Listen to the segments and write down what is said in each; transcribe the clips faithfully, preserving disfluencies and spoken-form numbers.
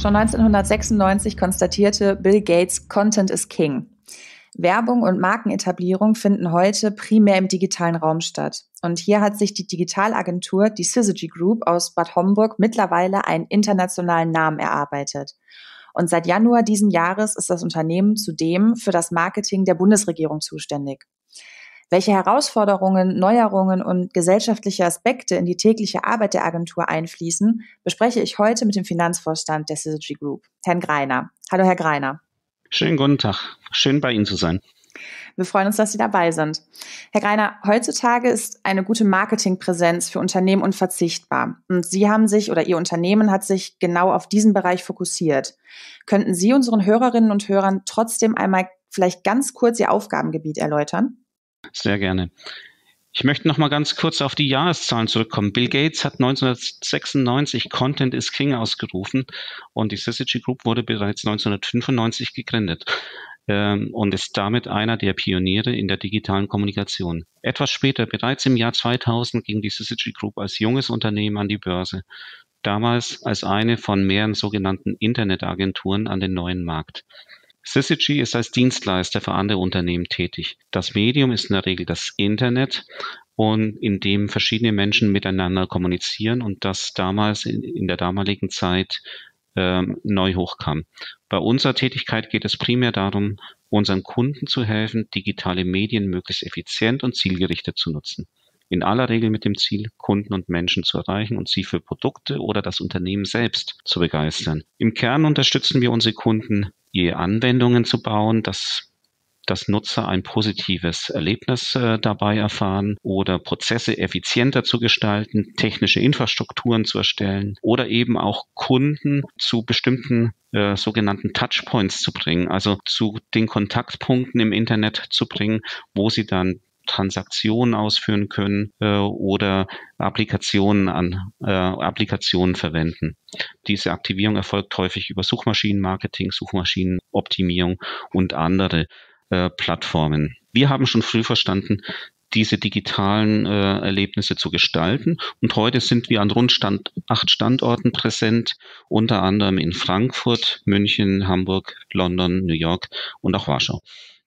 Schon neunzehnhundertsechsundneunzig konstatierte Bill Gates, Content is King. Werbung und Markenetablierung finden heute primär im digitalen Raum statt. Und hier hat sich die Digitalagentur, die Syzygy Group aus Bad Homburg, mittlerweile einen internationalen Namen erarbeitet. Und seit Januar diesen Jahres ist das Unternehmen zudem für das Marketing der Bundesregierung zuständig. Welche Herausforderungen, Neuerungen und gesellschaftliche Aspekte in die tägliche Arbeit der Agentur einfließen, bespreche ich heute mit dem Finanzvorstand der Syzygy Group, Herrn Greiner. Hallo, Herr Greiner. Schönen guten Tag. Schön, bei Ihnen zu sein. Wir freuen uns, dass Sie dabei sind. Herr Greiner, heutzutage ist eine gute Marketingpräsenz für Unternehmen unverzichtbar. Und Sie haben sich oder Ihr Unternehmen hat sich genau auf diesen Bereich fokussiert. Könnten Sie unseren Hörerinnen und Hörern trotzdem einmal vielleicht ganz kurz Ihr Aufgabengebiet erläutern? Sehr gerne. Ich möchte noch mal ganz kurz auf die Jahreszahlen zurückkommen. Bill Gates hat neunzehnhundertsechsundneunzig Content is King ausgerufen und die Syzygy Group wurde bereits neunzehnhundertfünfundneunzig gegründet ähm, und ist damit einer der Pioniere in der digitalen Kommunikation. Etwas später, bereits im Jahr zweitausend, ging die Syzygy Group als junges Unternehmen an die Börse. Damals als eine von mehreren sogenannten Internetagenturen an den neuen Markt. Syzygy ist als Dienstleister für andere Unternehmen tätig. Das Medium ist in der Regel das Internet, und in dem verschiedene Menschen miteinander kommunizieren und das damals in, in der damaligen Zeit ähm, neu hochkam. Bei unserer Tätigkeit geht es primär darum, unseren Kunden zu helfen, digitale Medien möglichst effizient und zielgerichtet zu nutzen. In aller Regel mit dem Ziel, Kunden und Menschen zu erreichen und sie für Produkte oder das Unternehmen selbst zu begeistern. Im Kern unterstützen wir unsere Kunden, ihre Anwendungen zu bauen, dass, dass Nutzer ein positives Erlebnis äh, dabei erfahren oder Prozesse effizienter zu gestalten, technische Infrastrukturen zu erstellen oder eben auch Kunden zu bestimmten äh, sogenannten Touchpoints zu bringen, also zu den Kontaktpunkten im Internet zu bringen, wo sie dann Transaktionen ausführen können äh, oder Applikationen an äh, Applikationen verwenden. Diese Aktivierung erfolgt häufig über Suchmaschinenmarketing, Suchmaschinenoptimierung und andere äh, Plattformen. Wir haben schon früh verstanden, diese digitalen äh, Erlebnisse zu gestalten. Und heute sind wir an rund Stand, acht Standorten präsent, unter anderem in Frankfurt, München, Hamburg, London, New York und auch Warschau.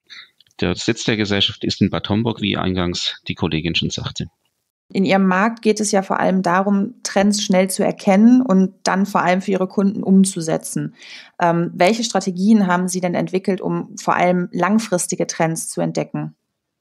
Der Sitz der Gesellschaft ist in Bad Homburg, wie eingangs die Kollegin schon sagte. In Ihrem Markt geht es ja vor allem darum, Trends schnell zu erkennen und dann vor allem für Ihre Kunden umzusetzen. Ähm, welche Strategien haben Sie denn entwickelt, um vor allem langfristige Trends zu entdecken?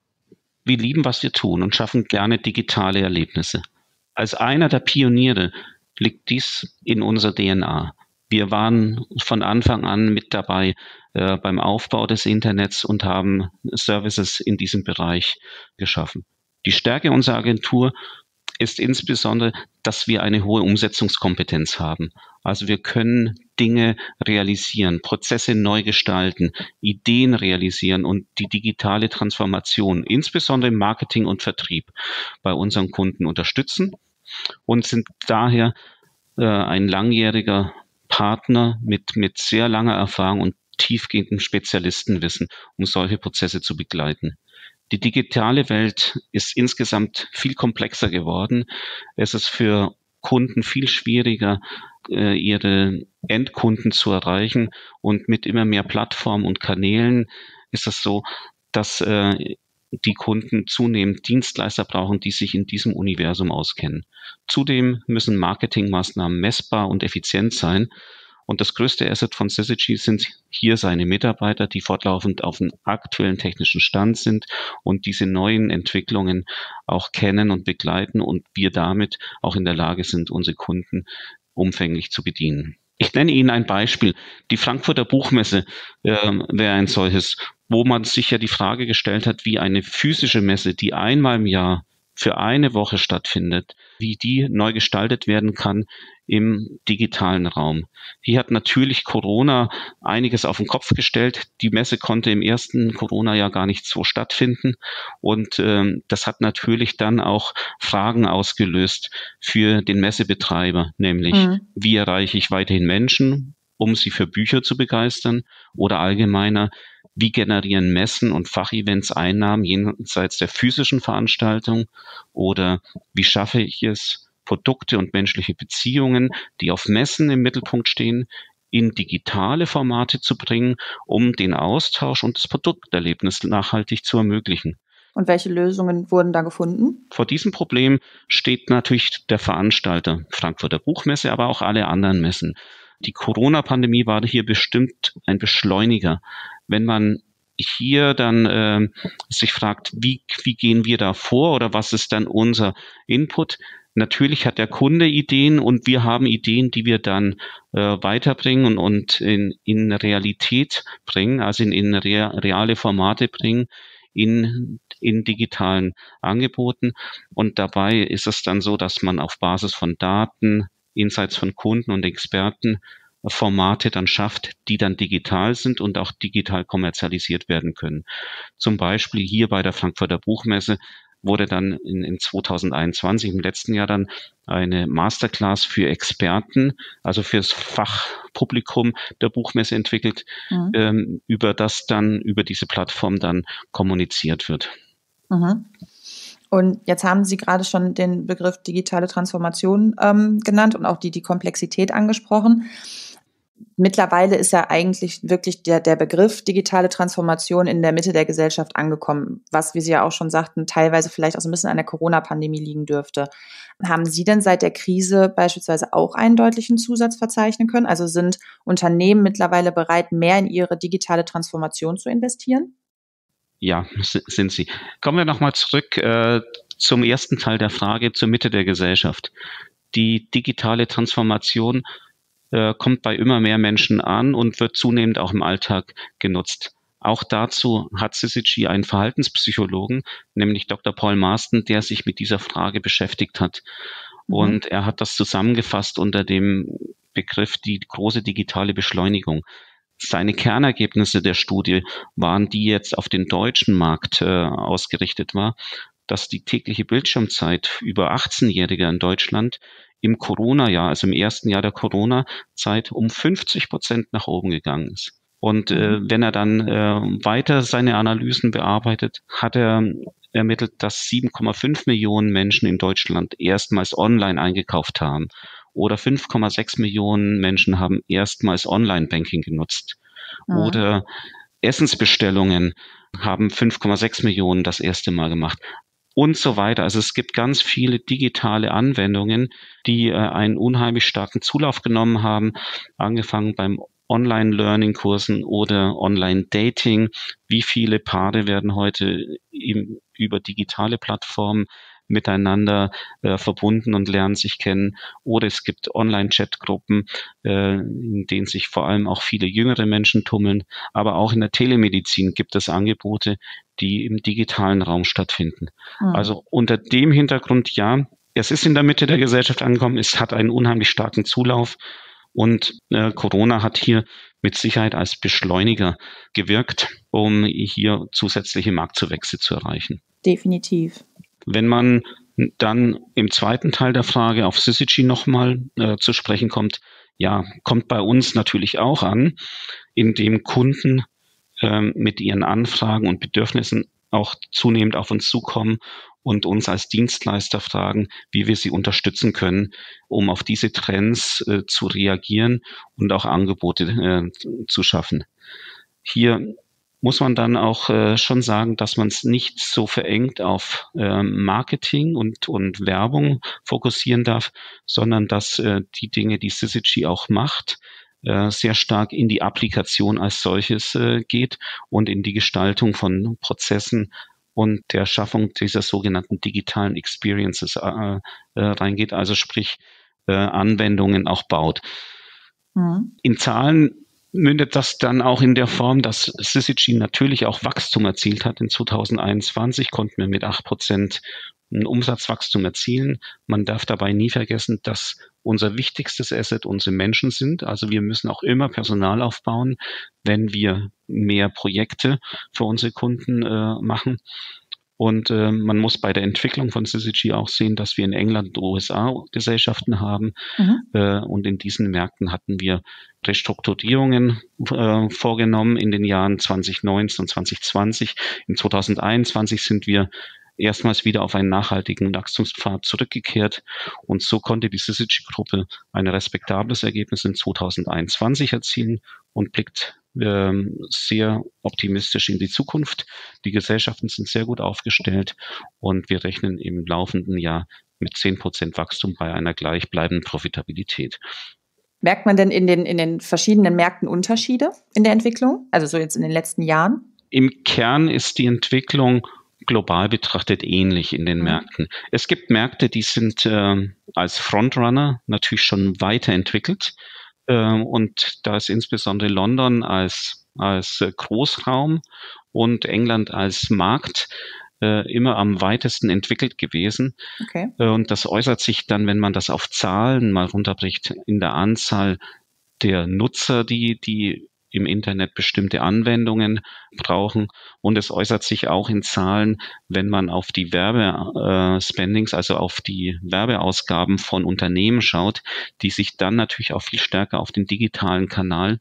Wir lieben, was wir tun und schaffen gerne digitale Erlebnisse. Als einer der Pioniere liegt dies in unserer D N A. Wir waren von Anfang an mit dabei äh, beim Aufbau des Internets und haben Services in diesem Bereich geschaffen. Die Stärke unserer Agentur ist insbesondere, dass wir eine hohe Umsetzungskompetenz haben. Also wir können Dinge realisieren, Prozesse neu gestalten, Ideen realisieren und die digitale Transformation, insbesondere im Marketing und Vertrieb, bei unseren Kunden unterstützen und sind daher äh, ein langjähriger Partner mit, mit sehr langer Erfahrung und tiefgehendem Spezialistenwissen, um solche Prozesse zu begleiten. Die digitale Welt ist insgesamt viel komplexer geworden. Es ist für Kunden viel schwieriger, ihre Endkunden zu erreichen. Und mit immer mehr Plattformen und Kanälen ist es so, dass die Kunden zunehmend Dienstleister brauchen, die sich in diesem Universum auskennen. Zudem müssen Marketingmaßnahmen messbar und effizient sein. Und das größte Asset von Syzygy sind hier seine Mitarbeiter, die fortlaufend auf dem aktuellen technischen Stand sind und diese neuen Entwicklungen auch kennen und begleiten und wir damit auch in der Lage sind, unsere Kunden umfänglich zu bedienen. Ich nenne Ihnen ein Beispiel. Die Frankfurter Buchmesse äh, wäre ein solches, wo man sich ja die Frage gestellt hat, wie eine physische Messe, die einmal im Jahr für eine Woche stattfindet, wie die neu gestaltet werden kann im digitalen Raum. Hier hat natürlich Corona einiges auf den Kopf gestellt. Die Messe konnte im ersten Corona-Jahr gar nicht so stattfinden. Und ähm, das hat natürlich dann auch Fragen ausgelöst für den Messebetreiber, nämlich mhm. wie erreiche ich weiterhin Menschen, um sie für Bücher zu begeistern oder allgemeiner, wie generieren Messen und Fachevents Einnahmen jenseits der physischen Veranstaltung oder wie schaffe ich es, Produkte und menschliche Beziehungen, die auf Messen im Mittelpunkt stehen, in digitale Formate zu bringen, um den Austausch und das Produkterlebnis nachhaltig zu ermöglichen. Und welche Lösungen wurden da gefunden? Vor diesem Problem steht natürlich der Veranstalter, Frankfurter Buchmesse, aber auch alle anderen Messen. Die Corona-Pandemie war hier bestimmt ein Beschleuniger. Wenn man hier dann äh, sich fragt, wie, wie gehen wir da vor oder was ist dann unser Input? Natürlich hat der Kunde Ideen und wir haben Ideen, die wir dann äh, weiterbringen und, und in, in Realität bringen, also in, in rea- reale Formate bringen, in, in digitalen Angeboten. Und dabei ist es dann so, dass man auf Basis von Daten, Insights von Kunden und Experten Formate dann schafft, die dann digital sind und auch digital kommerzialisiert werden können. Zum Beispiel hier bei der Frankfurter Buchmesse wurde dann in, in zwanzig einundzwanzig, im letzten Jahr dann eine Masterclass für Experten, also fürs Fachpublikum der Buchmesse entwickelt, mhm. ähm, über das dann über diese Plattform dann kommuniziert wird. Mhm. Und jetzt haben Sie gerade schon den Begriff digitale Transformation ähm, genannt und auch die, die Komplexität angesprochen. Mittlerweile ist ja eigentlich wirklich der, der Begriff digitale Transformation in der Mitte der Gesellschaft angekommen, was, wie Sie ja auch schon sagten, teilweise vielleicht auch so ein bisschen an der Corona-Pandemie liegen dürfte. Haben Sie denn seit der Krise beispielsweise auch einen deutlichen Zusatz verzeichnen können? Also sind Unternehmen mittlerweile bereit, mehr in ihre digitale Transformation zu investieren? Ja, sind sie. Kommen wir nochmal zurück äh, zum ersten Teil der Frage, zur Mitte der Gesellschaft. Die digitale Transformation äh, kommt bei immer mehr Menschen an und wird zunehmend auch im Alltag genutzt. Auch dazu hat Syzygy einen Verhaltenspsychologen, nämlich Doktor Paul Marston, der sich mit dieser Frage beschäftigt hat. Mhm. Und er hat das zusammengefasst unter dem Begriff die große digitale Beschleunigung. Seine Kernergebnisse der Studie waren, die jetzt auf den deutschen Markt äh, ausgerichtet war, dass die tägliche Bildschirmzeit über achtzehnjähriger in Deutschland im Corona-Jahr, also im ersten Jahr der Corona-Zeit, um fünfzig Prozent nach oben gegangen ist. Und äh, wenn er dann äh, weiter seine Analysen bearbeitet, hat er ermittelt, dass sieben Komma fünf Millionen Menschen in Deutschland erstmals online eingekauft haben. Oder fünf Komma sechs Millionen Menschen haben erstmals Online-Banking genutzt. Mhm. Oder Essensbestellungen haben fünf Komma sechs Millionen das erste Mal gemacht. Und so weiter. Also es gibt ganz viele digitale Anwendungen, die äh, einen unheimlich starken Zulauf genommen haben, angefangen beim Online-Learning-Kursen oder Online-Dating. Wie viele Paare werden heute im, über digitale Plattformen miteinander äh, verbunden und lernen sich kennen. Oder es gibt Online-Chat-Gruppen, äh, in denen sich vor allem auch viele jüngere Menschen tummeln. Aber auch in der Telemedizin gibt es Angebote, die im digitalen Raum stattfinden. Mhm. Also unter dem Hintergrund, ja, es ist in der Mitte der Gesellschaft angekommen, es hat einen unheimlich starken Zulauf und äh, Corona hat hier mit Sicherheit als Beschleuniger gewirkt, um hier zusätzliche Marktzuwächse zu erreichen. Definitiv. Wenn man dann im zweiten Teil der Frage auf Syzygy nochmal äh, zu sprechen kommt, ja, kommt bei uns natürlich auch an, indem Kunden ähm, mit ihren Anfragen und Bedürfnissen auch zunehmend auf uns zukommen und uns als Dienstleister fragen, wie wir sie unterstützen können, um auf diese Trends äh, zu reagieren und auch Angebote äh, zu schaffen. Hier muss man dann auch äh, schon sagen, dass man es nicht so verengt auf äh, Marketing und, und Werbung fokussieren darf, sondern dass äh, die Dinge, die Syzygy auch macht, äh, sehr stark in die Applikation als solches äh, geht und in die Gestaltung von Prozessen und der Schaffung dieser sogenannten digitalen Experiences äh, äh, reingeht, also sprich äh, Anwendungen auch baut. Mhm. In Zahlen mündet das dann auch in der Form, dass Syzygy natürlich auch Wachstum erzielt hat. In zwanzig einundzwanzig konnten wir mit acht Prozent ein Umsatzwachstum erzielen. Man darf dabei nie vergessen, dass unser wichtigstes Asset unsere Menschen sind. Also wir müssen auch immer Personal aufbauen, wenn wir mehr Projekte für unsere Kunden äh, machen. Und äh, man muss bei der Entwicklung von Syzygy auch sehen, dass wir in England und U S A Gesellschaften haben. Mhm. Äh, und in diesen Märkten hatten wir Restrukturierungen äh, vorgenommen in den Jahren zwanzig neunzehn und zwanzig zwanzig. In zwanzig einundzwanzig sind wir erstmals wieder auf einen nachhaltigen Wachstumspfad zurückgekehrt. Und so konnte die Syzygy-Gruppe ein respektables Ergebnis in zweitausendeinundzwanzig erzielen und blickt ähm, sehr optimistisch in die Zukunft. Die Gesellschaften sind sehr gut aufgestellt und wir rechnen im laufenden Jahr mit zehn Prozent Wachstum bei einer gleichbleibenden Profitabilität. Merkt man denn in den, in den verschiedenen Märkten Unterschiede in der Entwicklung? Also so jetzt in den letzten Jahren? Im Kern ist die Entwicklung global betrachtet ähnlich in den mhm. Märkten. Es gibt Märkte, die sind äh, als Frontrunner natürlich schon weiterentwickelt. Äh, und da ist insbesondere London als, als äh, Großraum und England als Markt äh, immer am weitesten entwickelt gewesen. Okay. Äh, und das äußert sich dann, wenn man das auf Zahlen mal runterbricht, in der Anzahl der Nutzer, die, die im Internet bestimmte Anwendungen brauchen. Und es äußert sich auch in Zahlen, wenn man auf die Werbespendings, äh, also auf die Werbeausgaben von Unternehmen schaut, die sich dann natürlich auch viel stärker auf den digitalen Kanal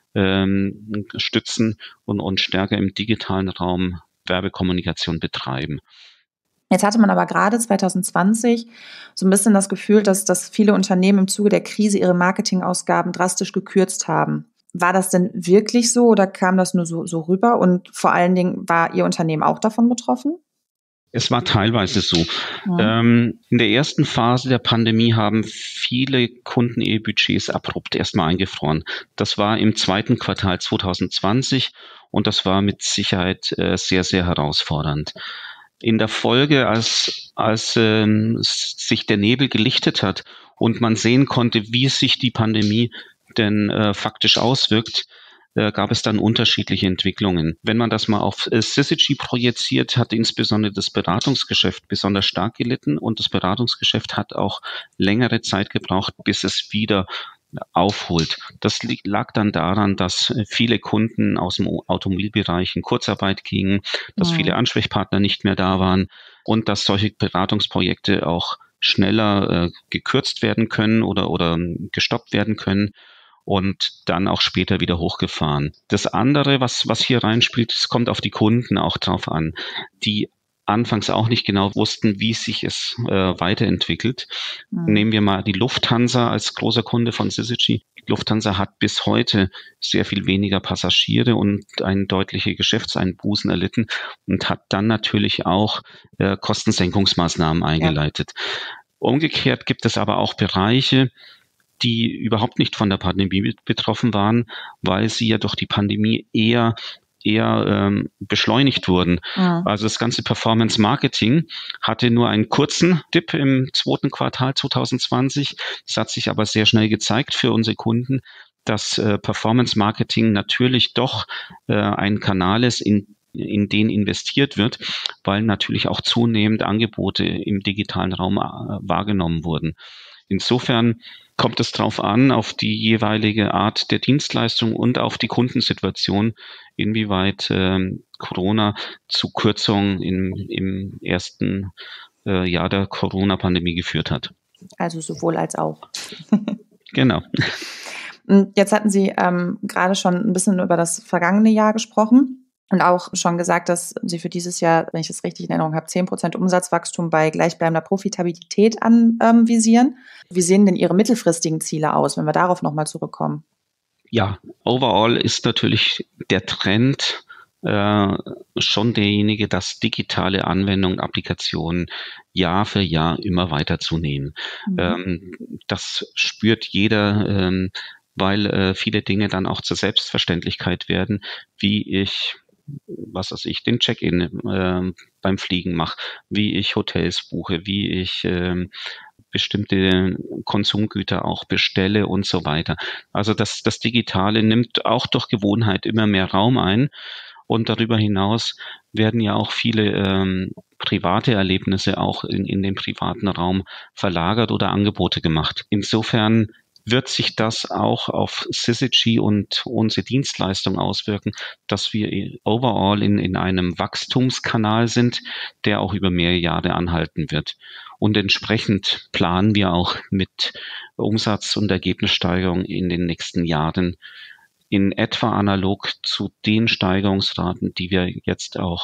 ähm, stützen und, und stärker im digitalen Raum Werbekommunikation betreiben. Jetzt hatte man aber gerade zwanzig zwanzig so ein bisschen das Gefühl, dass, dass viele Unternehmen im Zuge der Krise ihre Marketingausgaben drastisch gekürzt haben. War das denn wirklich so oder kam das nur so, so rüber? Und vor allen Dingen, war Ihr Unternehmen auch davon betroffen? Es war teilweise so. Ja. Ähm, in der ersten Phase der Pandemie haben viele Kunden ihre Budgets abrupt erstmal eingefroren. Das war im zweiten Quartal zwanzig zwanzig und das war mit Sicherheit äh, sehr, sehr herausfordernd. In der Folge, als, als ähm, sich der Nebel gelichtet hat und man sehen konnte, wie sich die Pandemie denn äh, faktisch auswirkt, äh, gab es dann unterschiedliche Entwicklungen. Wenn man das mal auf äh, Syzygy projiziert, hat insbesondere das Beratungsgeschäft besonders stark gelitten und das Beratungsgeschäft hat auch längere Zeit gebraucht, bis es wieder aufholt. Das lag dann daran, dass viele Kunden aus dem Automobilbereich in Kurzarbeit gingen, dass ja. viele Ansprechpartner nicht mehr da waren und dass solche Beratungsprojekte auch schneller äh, gekürzt werden können oder, oder gestoppt werden können und dann auch später wieder hochgefahren. Das andere, was, was hier reinspielt, es kommt auf die Kunden auch drauf an, die anfangs auch nicht genau wussten, wie sich es äh, weiterentwickelt. Mhm. Nehmen wir mal die Lufthansa als großer Kunde von Syzygy. Die Lufthansa hat bis heute sehr viel weniger Passagiere und einen deutliche Geschäftseinbußen erlitten und hat dann natürlich auch äh, Kostensenkungsmaßnahmen eingeleitet. Ja. Umgekehrt gibt es aber auch Bereiche, die überhaupt nicht von der Pandemie betroffen waren, weil sie ja durch die Pandemie eher eher ähm, beschleunigt wurden. Ja. Also das ganze Performance Marketing hatte nur einen kurzen Dip im zweiten Quartal zwanzig zwanzig. Das hat sich aber sehr schnell gezeigt für unsere Kunden, dass äh, Performance Marketing natürlich doch äh, ein Kanal ist, in in den investiert wird, weil natürlich auch zunehmend Angebote im digitalen Raum äh, wahrgenommen wurden. Insofern kommt es darauf an, auf die jeweilige Art der Dienstleistung und auf die Kundensituation, inwieweit ähm, Corona zu Kürzungen im, im ersten äh, Jahr der Corona-Pandemie geführt hat. Also sowohl als auch. Genau. Jetzt hatten Sie ähm, gerade schon ein bisschen über das vergangene Jahr gesprochen. Und auch schon gesagt, dass Sie für dieses Jahr, wenn ich das richtig in Erinnerung habe, zehn Prozent Umsatzwachstum bei gleichbleibender Profitabilität anvisieren. Ähm, Wie sehen denn Ihre mittelfristigen Ziele aus, wenn wir darauf nochmal zurückkommen? Ja, overall ist natürlich der Trend äh, schon derjenige, dass digitale Anwendungen, Applikationen Jahr für Jahr immer weiter zunehmen. Mhm. Ähm, das spürt jeder, ähm, weil äh, viele Dinge dann auch zur Selbstverständlichkeit werden, wie ich was weiß ich, den Check-in äh, beim Fliegen mache, wie ich Hotels buche, wie ich äh, bestimmte Konsumgüter auch bestelle und so weiter. Also das, das Digitale nimmt auch durch Gewohnheit immer mehr Raum ein und darüber hinaus werden ja auch viele ähm, private Erlebnisse auch in, in den privaten Raum verlagert oder Angebote gemacht. Insofern wird sich das auch auf Syzygy und unsere Dienstleistung auswirken, dass wir overall in, in einem Wachstumskanal sind, der auch über mehrere Jahre anhalten wird. Und entsprechend planen wir auch mit Umsatz- und Ergebnissteigerung in den nächsten Jahren in etwa analog zu den Steigerungsraten, die wir jetzt auch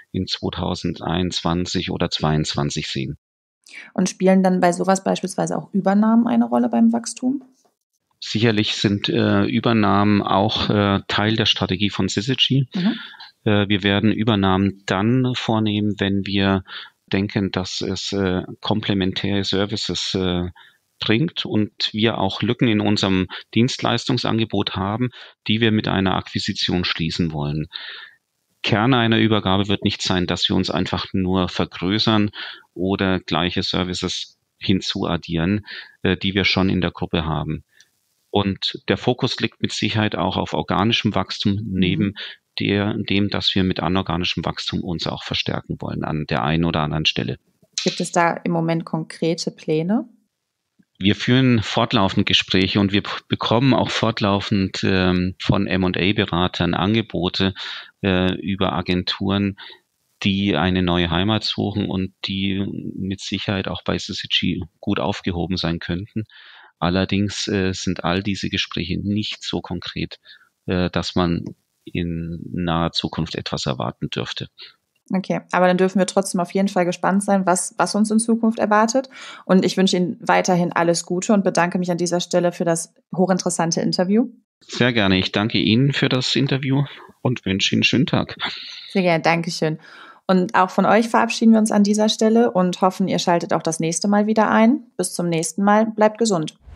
in zweitausendeinundzwanzig oder zweitausendzweiundzwanzig sehen. Und spielen dann bei sowas beispielsweise auch Übernahmen eine Rolle beim Wachstum? Sicherlich sind äh, Übernahmen auch äh, Teil der Strategie von Syzygy. Mhm. Äh, wir werden Übernahmen dann vornehmen, wenn wir denken, dass es äh, komplementäre Services äh, bringt und wir auch Lücken in unserem Dienstleistungsangebot haben, die wir mit einer Akquisition schließen wollen. Kern einer Übergabe wird nicht sein, dass wir uns einfach nur vergrößern oder gleiche Services hinzuaddieren, äh, die wir schon in der Gruppe haben. Und der Fokus liegt mit Sicherheit auch auf organischem Wachstum neben der, dem, dass wir mit anorganischem Wachstum uns auch verstärken wollen an der einen oder anderen Stelle. Gibt es da im Moment konkrete Pläne? Wir führen fortlaufend Gespräche und wir p- bekommen auch fortlaufend ähm, von M und A-Beratern Angebote äh, über Agenturen, die eine neue Heimat suchen und die mit Sicherheit auch bei Syzygy gut aufgehoben sein könnten. Allerdings äh, sind all diese Gespräche nicht so konkret, äh, dass man in naher Zukunft etwas erwarten dürfte. Okay, aber dann dürfen wir trotzdem auf jeden Fall gespannt sein, was, was uns in Zukunft erwartet. Und ich wünsche Ihnen weiterhin alles Gute und bedanke mich an dieser Stelle für das hochinteressante Interview. Sehr gerne. Ich danke Ihnen für das Interview und wünsche Ihnen einen schönen Tag. Sehr gerne, Dankeschön. Und auch von euch verabschieden wir uns an dieser Stelle und hoffen, ihr schaltet auch das nächste Mal wieder ein. Bis zum nächsten Mal. Bleibt gesund.